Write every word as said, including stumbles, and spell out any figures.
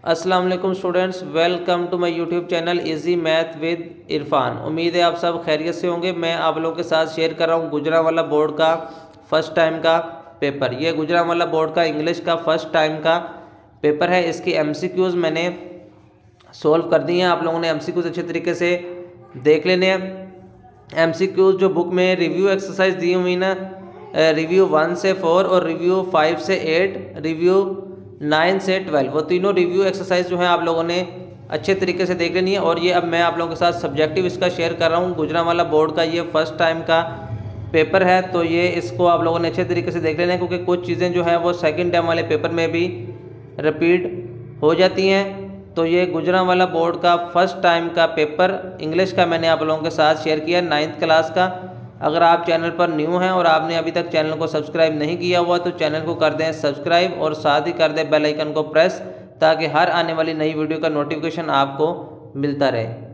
अस्सलाम वालेकुम students, welcome to my YouTube channel easy math with Irfan. उम्मीद है आप सब खैरियत से होंगे। मैं आप लोगों के साथ शेयर कर रहा हूँ गुजरांवाला बोर्ड का फर्स्ट टाइम का पेपर। ये गुजरांवाला बोर्ड का इंग्लिश का फर्स्ट टाइम का पेपर है। इसकी एमसीक्यूज़ मैंने सोल्व कर दी हैं। आप लोगों ने एमसीक्यूज़ अच्छे तरीके से देख लेने हैं। एमसीक्यूज़ जो बुक में रिव्यू एक्सरसाइज दी हुई ना, रिव्यू वन से फोर और रिव्यू फाइव से एट, रिव्यू नाइन से ट्वेल्व, वो तीनों रिव्यू एक्सरसाइज जो है आप लोगों ने अच्छे तरीके से देख लेनी है। और ये अब मैं आप लोगों के साथ सब्जेक्टिव इसका शेयर कर रहा हूँ। गुजरांवाला बोर्ड का ये फर्स्ट टाइम का पेपर है, तो ये इसको आप लोगों ने अच्छे तरीके से देख लेना है, क्योंकि कुछ चीज़ें जो है वो सेकंड टाइम वाले पेपर में भी रिपीट हो जाती हैं। तो ये गुजरांवाला बोर्ड का फर्स्ट टाइम का पेपर इंग्लिश का मैंने आप लोगों के साथ शेयर किया, नाइन्थ क्लास का। अगर आप चैनल पर न्यू हैं और आपने अभी तक चैनल को सब्सक्राइब नहीं किया हुआ तो चैनल को कर दें सब्सक्राइब और साथ ही कर दें बेल आइकन को प्रेस, ताकि हर आने वाली नई वीडियो का नोटिफिकेशन आपको मिलता रहे।